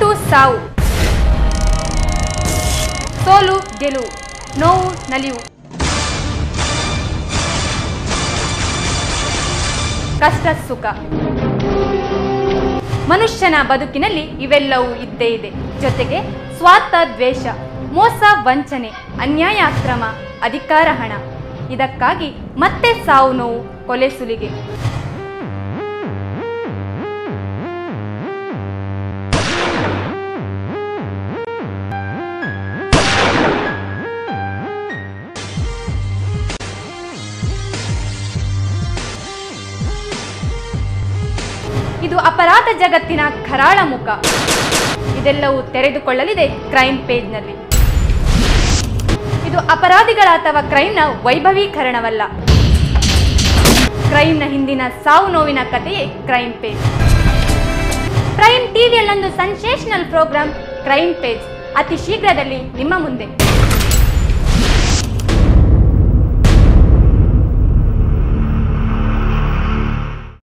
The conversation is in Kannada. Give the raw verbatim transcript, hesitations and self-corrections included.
ಹುಟ್ಟು ಸಾವು, ಸೋಲು ಗೆಲುವು, ನೋವು ನಲಿವು, ಕಷ್ಟ ಸುಖ. ಮನುಷ್ಯನ ಬದುಕಿನಲ್ಲಿ ಇವೆಲ್ಲವೂ ಇದ್ದೇ ಇದೆ. ಜೊತೆಗೆ ಸ್ವಾರ್ಥ, ದ್ವೇಷ, ಮೋಸ, ವಂಚನೆ, ಅನ್ಯಾಯ, ಅಕ್ರಮ, ಅಧಿಕಾರ, ಹಣ. ಇದಕ್ಕಾಗಿ ಮತ್ತೆ ಸಾವು, ನೋವು, ಕೊಲೆ, ಸುಲಿಗೆ. ಇದು ಅಪರಾಧ ಜಗತ್ತಿನ ಕರಾಳ ಮುಖ. ಇದೆಲ್ಲವೂ ತೆರೆದುಕೊಳ್ಳಲಿದೆ ಕ್ರೈಮ್ ಪೇಜ್ನಲ್ಲಿ. ಇದು ಅಪರಾಧಿಗಳ ಅಥವಾ ಕ್ರೈಮ್ನ ವೈಭವೀಕರಣವಲ್ಲ. ಕ್ರೈಮ್ನ ಹಿಂದಿನ ಸಾವು ನೋವಿನ ಕಥೆಯೇ ಕ್ರೈಮ್ ಪೇಜ್. ಪ್ರೈಮ್ ಟಿವಿಯಲ್ಲೊಂದು ಸೆನ್ಸೇಷನಲ್ ಪ್ರೋಗ್ರಾಂ ಕ್ರೈಮ್ ಪೇಜ್ ಅತಿ ಶೀಘ್ರದಲ್ಲಿ ನಿಮ್ಮ ಮುಂದೆ.